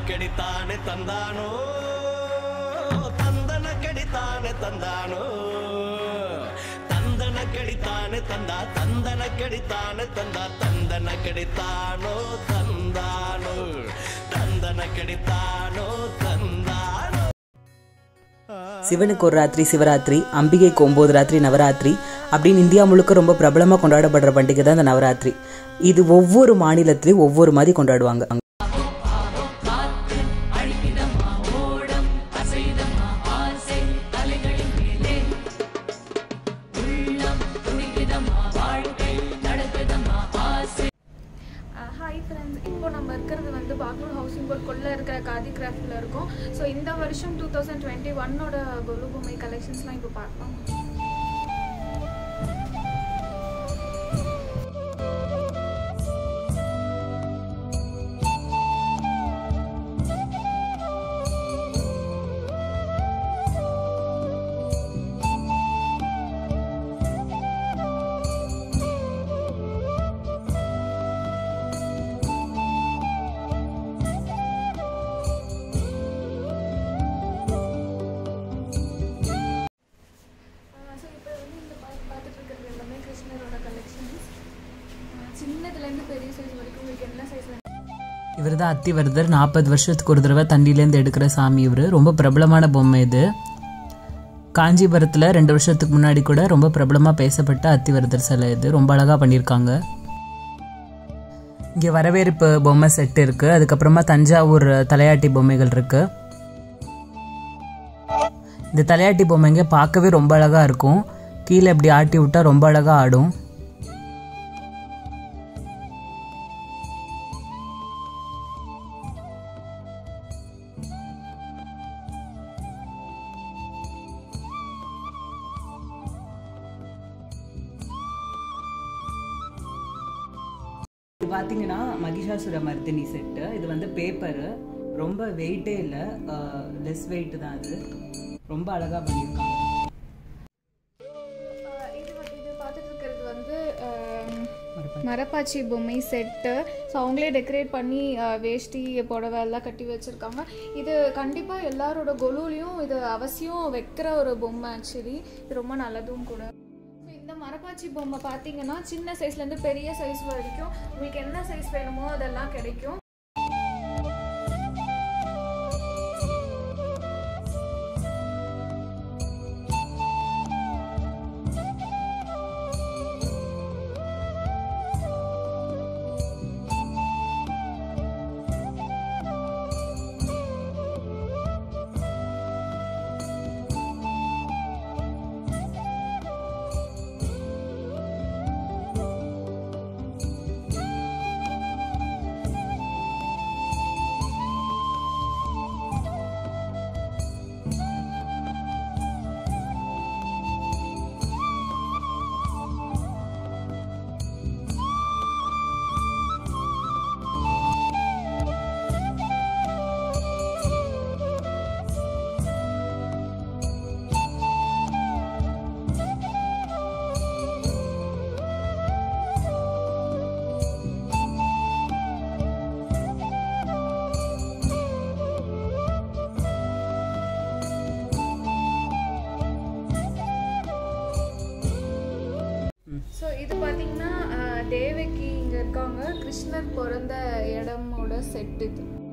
கடித்தானே தந்தானோ தந்தன கடித்தானே தந்தானோ தந்தன கடித்தானே தந்தா தந்தன கடித்தானே தந்தா தந்தன கடித்தானோ தந்தானோ தந்தன கடித்தானோ தந்தானோ. சிவனுக்கு ஒரு ராத்திரி சிவராத்திரி, அம்பிகைக்கு 9 ராத்திரி நவராத்திரி அப்படின்னு இந்தியா முழுக்க ரொம்ப பிரபலமாக கொண்டாடப்படுற பண்டிகை தான் இந்த நவராத்திரி. இது ஒவ்வொரு மாநிலத்திலையும் ஒவ்வொரு மாதிரி கொண்டாடுவாங்க. ஹாய் ஃப்ரெண்ட்ஸ், இப்போ நம்ம இருக்கிறது வந்து பாக்லூர் ஹவுசிங் போர்ட் கொள்ள இருக்கிற காதி கிராஃப்டில் இருக்கும். ஸோ இந்த வருஷம் 2021ஓட கொலு பொம்மை கலெக்ஷன்ஸ்லாம் இப்போ பார்க்கலாம். இவர் தான் அத்திவரதர். 40 வருஷத்துக்கு ஒரு தடவை தண்ணியிலேருந்து எடுக்கிற சாமி. இவர் ரொம்ப பிரபலமான பொம்மை. இது காஞ்சிபுரத்தில் 2 வருஷத்துக்கு முன்னாடி கூட ரொம்ப பிரபலமாக பேசப்பட்ட அத்திவரதர் சிலை. இது ரொம்ப அழகாக பண்ணியிருக்காங்க. இங்கே வரவேற்பு பொம்மை செட்டு இருக்குது. அதுக்கப்புறமா தஞ்சாவூர் தலையாட்டி பொம்மைகள் இருக்குது. இந்த தலையாட்டி பொம்மைங்க பார்க்கவே ரொம்ப அழகாக இருக்கும். கீழே இப்படி ஆட்டி விட்டால் ரொம்ப அழகாக ஆடும். இது பார்த்தீங்கன்னா மகிஷாசுர மர்தினி செட்டு. இது வந்து பேப்பரு, ரொம்ப வெயிட்டே இல்லை, லெஸ் வெயிட் தான். அது ரொம்ப அழகாக பண்ணியிருக்காங்க. இது பார்த்துட்டு இருக்கிறது வந்து மரப்பாச்சி பொம்மை செட்டு. ஸோ அவங்களே டெக்கரேட் பண்ணி வேஷ்டி புடவை எல்லாம் கட்டி வச்சுருக்காங்க. இது கண்டிப்பாக எல்லாரோட கொலுலையும் இது அவசியம் வைக்கிற ஒரு பொம்மை. ஆக்சுவலி இது ரொம்ப நல்லதும் கூட. இந்த மரப்பாச்சி பொம்மை பார்த்தீங்கன்னா சின்ன சைஸ்லேருந்து பெரிய சைஸ் வரைக்கும் உங்களுக்கு என்ன சைஸ் வேணுமோ அதெல்லாம் கிடைக்கும். ஸோ இது பார்த்தீங்கன்னா தேவகி இங்கே இருக்காங்க. கிருஷ்ணர் பிறந்த இடமோட செட் இது.